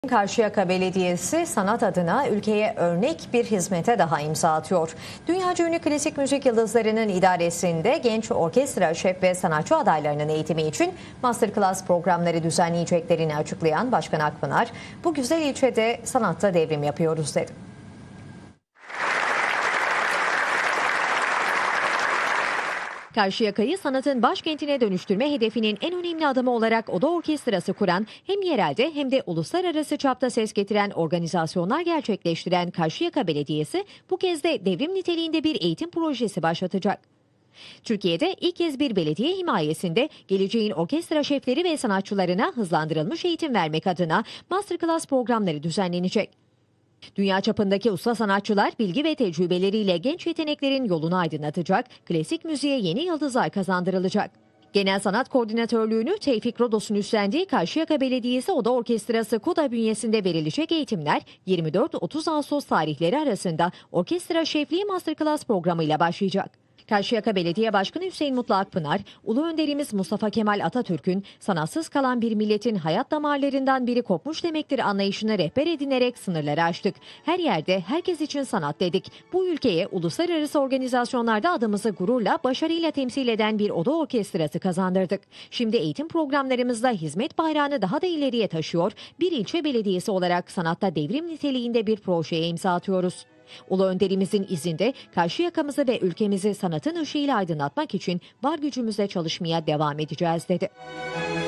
Karşıyaka Belediyesi sanat adına ülkeye örnek bir hizmete daha imza atıyor. Dünyaca ünlü klasik müzik yıldızlarının idaresinde genç orkestra şef ve sanatçı adaylarının eğitimi için masterclass programları düzenleyeceklerini açıklayan Başkan Akpınar, "Bu güzel ilçede sanatta devrim yapıyoruz" dedi. Karşıyaka'yı sanatın başkentine dönüştürme hedefinin en önemli adımı olarak oda orkestrası kuran, hem yerelde hem de uluslararası çapta ses getiren organizasyonlar gerçekleştiren Karşıyaka Belediyesi bu kez de devrim niteliğinde bir eğitim projesi başlatacak. Türkiye'de ilk kez bir belediye himayesinde geleceğin orkestra şefleri ve sanatçılarına hızlandırılmış eğitim vermek adına masterclass programları düzenlenecek. Dünya çapındaki usta sanatçılar bilgi ve tecrübeleriyle genç yeteneklerin yolunu aydınlatacak, klasik müziğe yeni yıldızlar kazandırılacak. Genel Sanat Koordinatörlüğünü Tevfik Rodos'un üstlendiği Karşıyaka Belediyesi Oda Orkestrası KODA bünyesinde verilecek eğitimler 24-30 Ağustos tarihleri arasında orkestra şefliği masterclass programıyla başlayacak. Karşıyaka Belediye Başkanı Hüseyin Mutlu Akpınar, Ulu Önderimiz Mustafa Kemal Atatürk'ün sanatsız kalan bir milletin hayat damarlarından biri kopmuş demektir anlayışını rehber edinerek sınırları aştık. Her yerde herkes için sanat dedik. Bu ülkeye uluslararası organizasyonlarda adımızı gururla, başarıyla temsil eden bir oda orkestrası kazandırdık. Şimdi eğitim programlarımızda hizmet bayrağını daha da ileriye taşıyor, bir ilçe belediyesi olarak sanatta devrim niteliğinde bir projeye imza atıyoruz. Ulu Önderimizin izinde Karşıyaka'mızı ve ülkemizi sanatın ışığıyla aydınlatmak için var gücümüzle çalışmaya devam edeceğiz dedi.